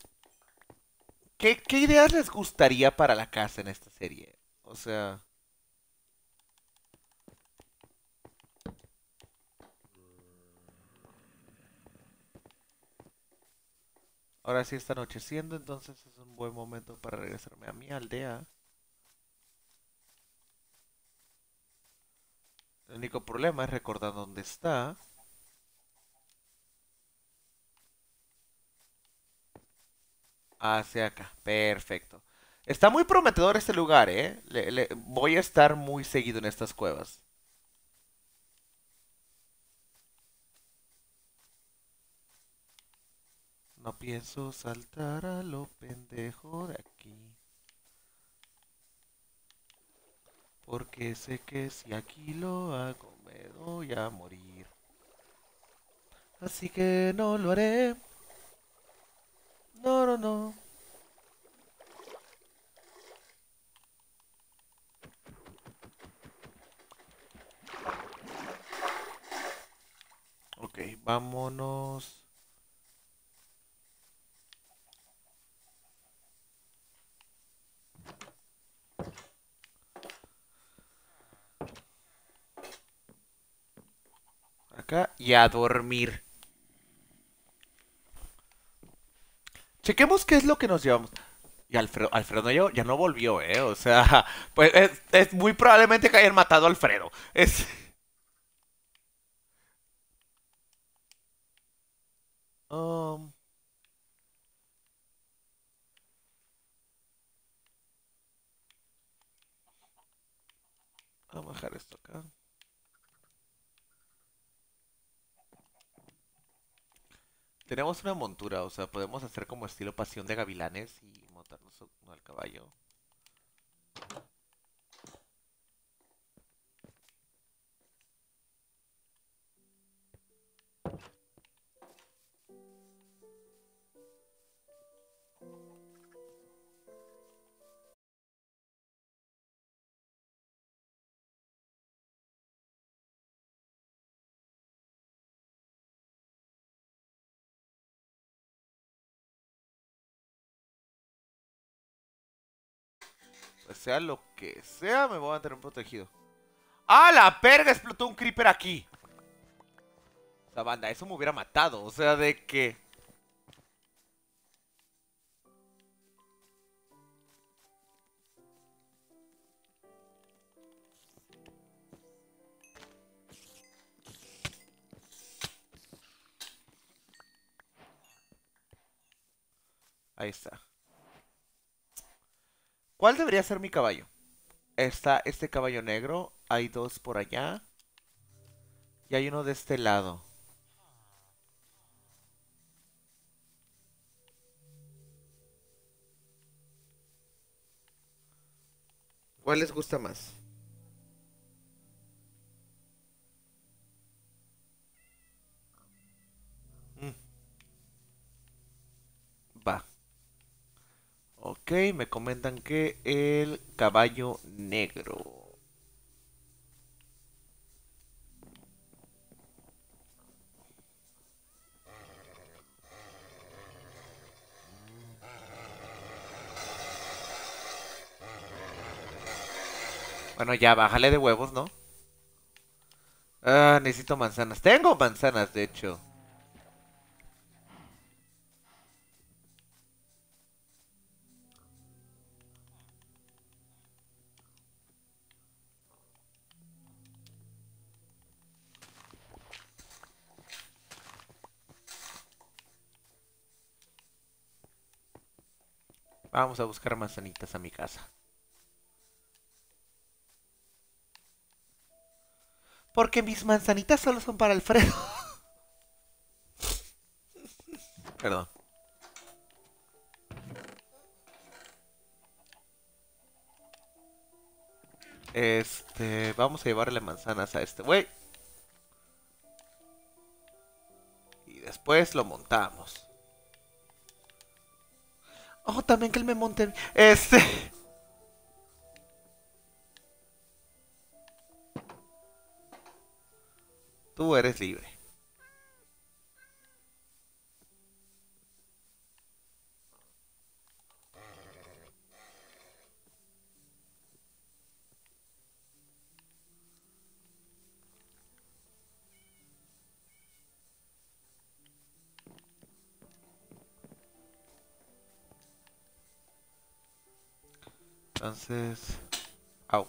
¿qué ideas les gustaría para la casa en esta serie? O sea, ahora sí está anocheciendo, entonces es un buen momento para regresarme a mi aldea. El único problema es recordar dónde está. Hacia acá. Perfecto. Está muy prometedor este lugar, ¿eh? Voy a estar muy seguido en estas cuevas. No pienso saltar a lo pendejo de aquí. Porque sé que si aquí lo hago me voy a morir. Así que no lo haré. No, no, no. Ok, vámonos. Acá y a dormir. Chequemos qué es lo que nos llevamos. Y Alfredo ya no volvió, ¿eh? O sea, pues es muy probablemente que hayan matado a Alfredo. Es... Um, vamos a bajar esto acá. Tenemos una montura, o sea, podemos hacer como estilo pasión de gavilanes y montarnos al caballo. Pues sea lo que sea, me voy a mantener protegido. ¡Ah, la perga! Explotó un creeper aquí. O sea, banda, eso me hubiera matado. O sea, de que... Ahí está. ¿Cuál debería ser mi caballo? Está este caballo negro. Hay dos por allá. Y hay uno de este lado. ¿Cuál les gusta más? Mm, va. Ok, me comentan que el caballo negro. Bueno, ya, bájale de huevos, ¿no? Ah, necesito manzanas. Tengo manzanas, de hecho. Vamos a buscar manzanitas a mi casa. Porque mis manzanitas solo son para Alfredo. Perdón. Vamos a llevarle manzanas a este güey. Y después lo montamos. Oh, también que él me monte. Tú eres libre. Entonces... Au.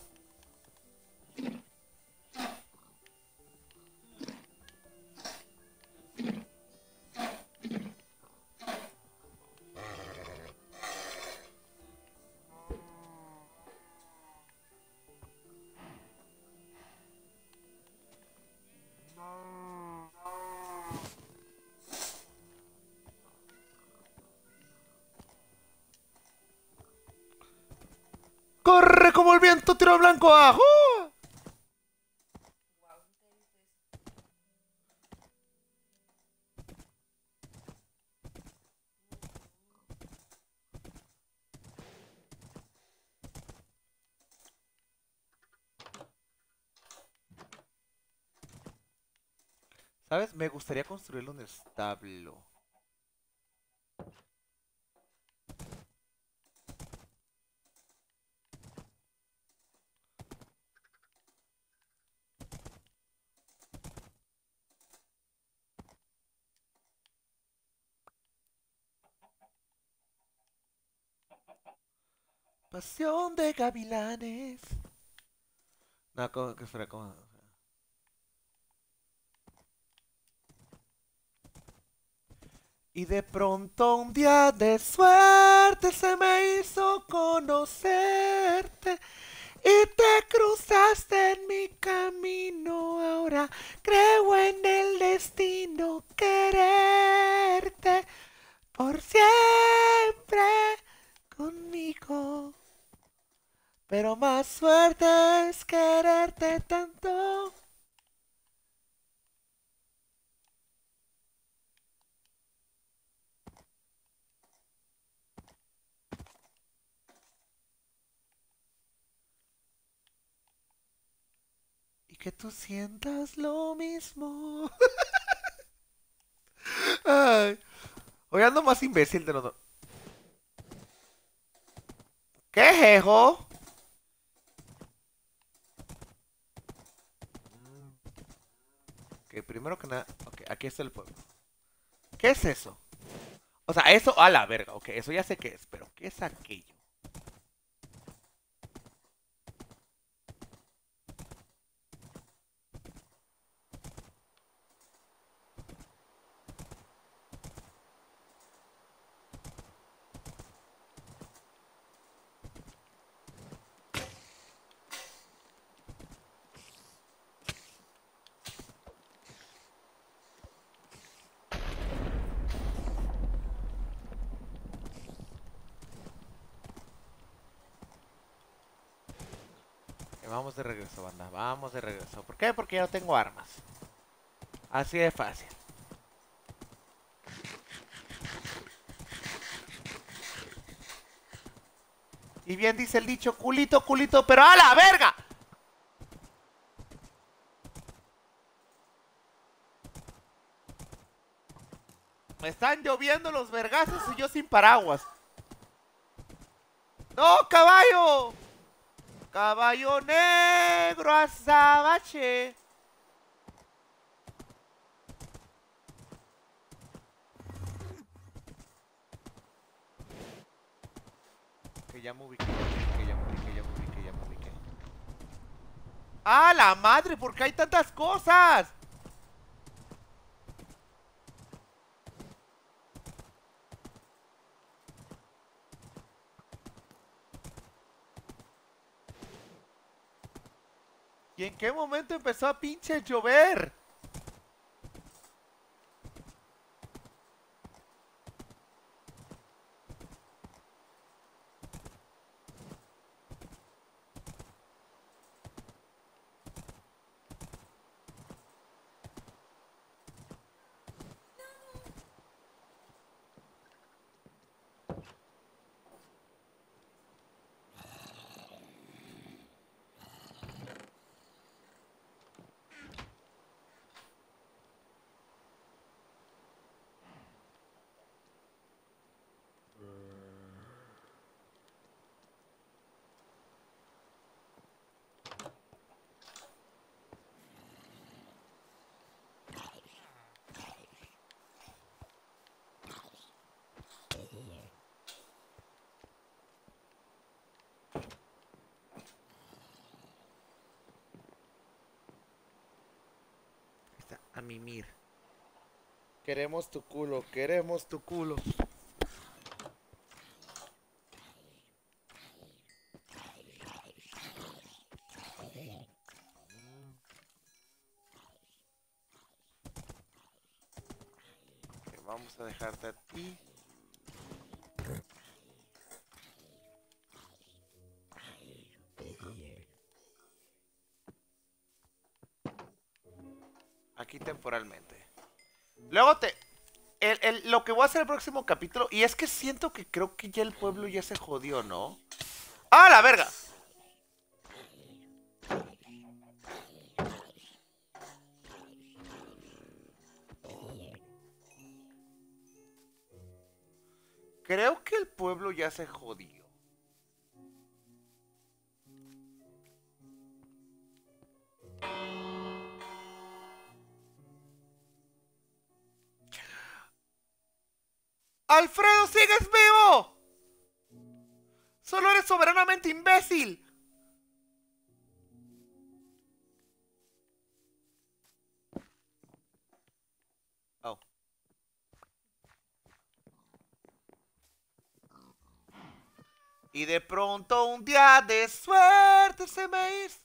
¡Corre como el viento, tiro blanco! ¡Ajú! ¿Sabes? Me gustaría construirle un establo. Pasión de gavilanes. No, ¿cómo que fuera? ¿Cómo? Y de pronto un día de suerte se me hizo conocerte y te cruzaste en mi camino. Ahora creo en el destino quererte por siempre conmigo. Pero más suerte es quererte tanto. Y que tú sientas lo mismo. Ay, hoy ando más imbécil de lo ¿Qué es eso? Ok, primero que nada. Ok, aquí está el pueblo. ¿Qué es eso? O sea, eso a la verga. Ok, eso ya sé qué es, pero ¿qué es aquello? Vamos de regreso, banda. Vamos de regreso. ¿Por qué? Porque ya no tengo armas. Así de fácil. Y bien dice el dicho, culito, culito, pero ¡a la verga! Me están lloviendo los vergazos y yo sin paraguas. ¡No, caballo! Caballo negro azabache. Que ya me ubiqué, ya me ubiqué, ya me ubiqué, ya me ubiqué. ¡Ah, la madre! ¿Por qué hay tantas cosas? ¿Y en qué momento empezó a pinche llover? Está, a mimir. Queremos tu culo, queremos tu culo. Ok, vamos a dejarte a ti. Aquí temporalmente. Luego te... lo que voy a hacer el próximo capítulo... Y es que siento que creo que ya el pueblo ya se jodió, ¿no? ¡Ah, la verga! Creo que el pueblo ya se jodió. ¡Alfredo, sigues vivo! ¡Solo eres soberanamente imbécil! Oh. Y de pronto un día de suerte se me hizo...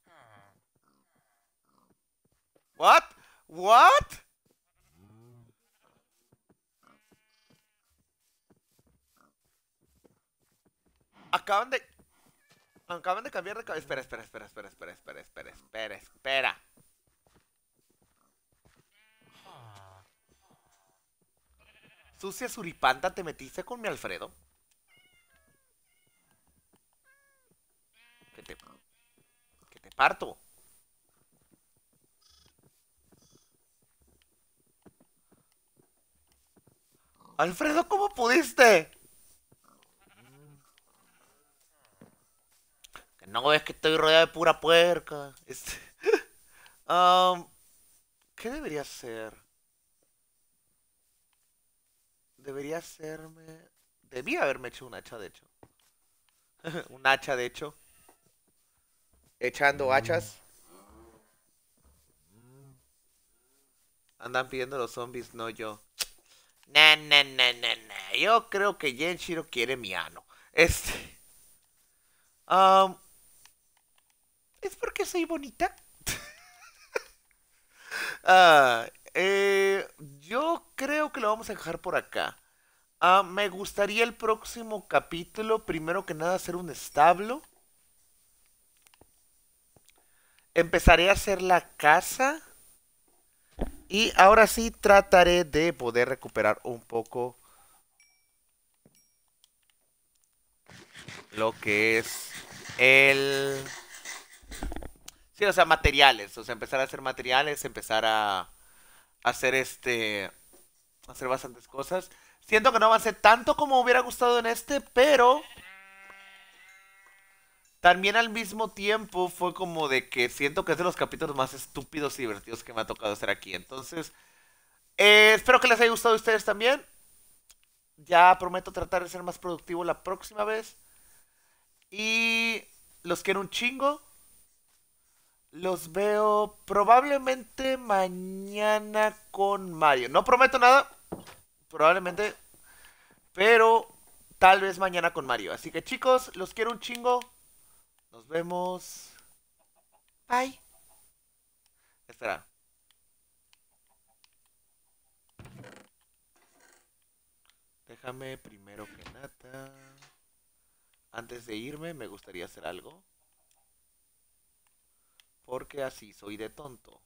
¿What? ¿What? Acaban de... Acaban de cambiar de cabeza. Espera, espera, espera, espera, espera, espera, espera, espera, espera. Sucia suripanta, ¿te metiste con mi Alfredo? Que te... Que te parto. Alfredo, ¿cómo pudiste? Que no ves que estoy rodeado de pura puerca. Um, ¿Qué debería ser? Debería serme... Debía haberme hecho un hacha, de hecho. Un hacha, de hecho. Echando hachas. Andan pidiendo los zombies, no yo. Nah, nah, nah, nah, nah. Yo creo que Genshiro quiere mi ano. Um, ¿Es porque soy bonita? Ah, yo creo que lo vamos a dejar por acá. Me gustaría el próximo capítulo, primero que nada, hacer un establo. Empezaré a hacer la casa. Y ahora sí trataré de poder recuperar un poco lo que es el... Sí, o sea, materiales. O sea, empezar a hacer materiales, empezar a hacer hacer bastantes cosas. Siento que no avancé tanto como me hubiera gustado en este, pero también al mismo tiempo fue como de que siento que es de los capítulos más estúpidos y divertidos que me ha tocado hacer aquí. Entonces, espero que les haya gustado a ustedes también. Ya prometo tratar de ser más productivo la próxima vez. Y los quiero un chingo. Los veo probablemente mañana con Mario. No prometo nada, probablemente, pero tal vez mañana con Mario. Así que chicos, los quiero un chingo. Nos vemos. Bye. Espera. Déjame primero que nada. Antes de irme, me gustaría hacer algo. Porque así soy de tonto.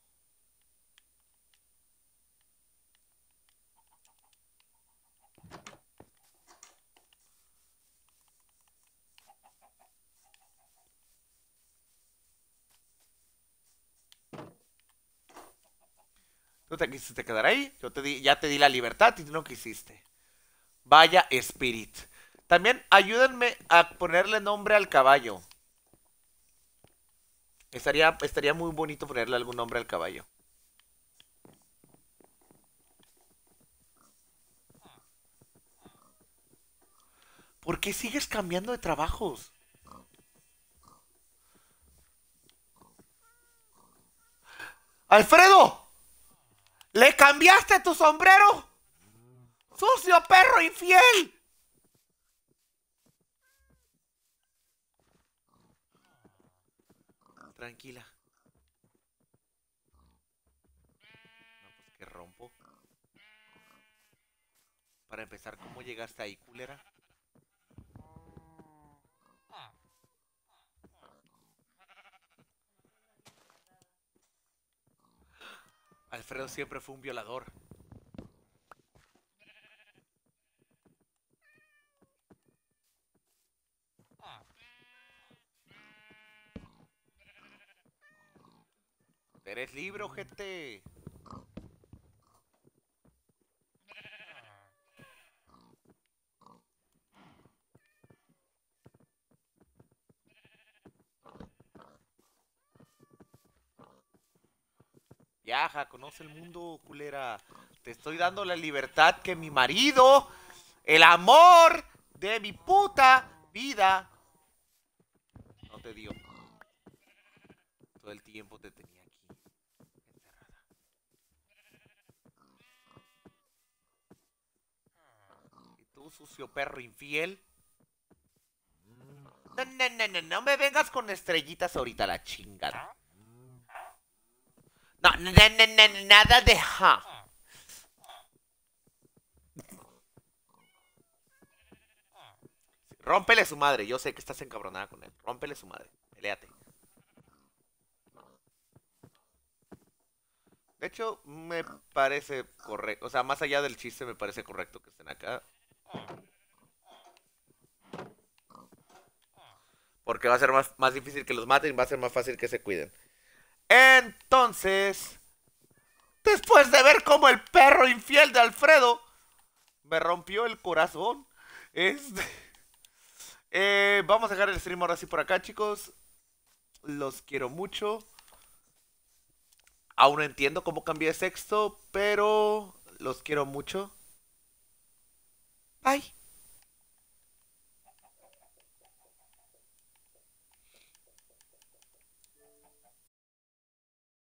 Tú te quisiste quedar ahí. Ya te di la libertad y tú no quisiste. Vaya Spirit. También ayúdenme a ponerle nombre al caballo. Estaría muy bonito ponerle algún nombre al caballo. ¿Por qué sigues cambiando de trabajos? ¡Alfredo! ¿Le cambiaste tu sombrero? ¡Sucio perro infiel! Tranquila. No, pues que rompo. Para empezar, ¿cómo llegaste ahí, culera? Alfredo siempre fue un violador. Eres libre, ojete. Viaja, conoce el mundo, culera. Te estoy dando la libertad que mi marido, el amor de mi puta vida, no te dio. Todo el tiempo te tenía aquí, encerrada. Y tú, sucio perro infiel. No, no, no, no, no me vengas con estrellitas ahorita, la chingada. No, no, no, no, no, nada de ja. Rómpele su madre, yo sé que estás encabronada con él. Rómpele su madre, peleate. De hecho, me parece correcto. O sea, más allá del chiste, me parece correcto que estén acá. Porque va a ser más difícil que los maten, va a ser más fácil que se cuiden. Entonces, después de ver cómo el perro infiel de Alfredo me rompió el corazón, este, vamos a dejar el stream ahora sí por acá, chicos. Los quiero mucho. Aún no entiendo cómo cambié de sexo, pero los quiero mucho. Bye.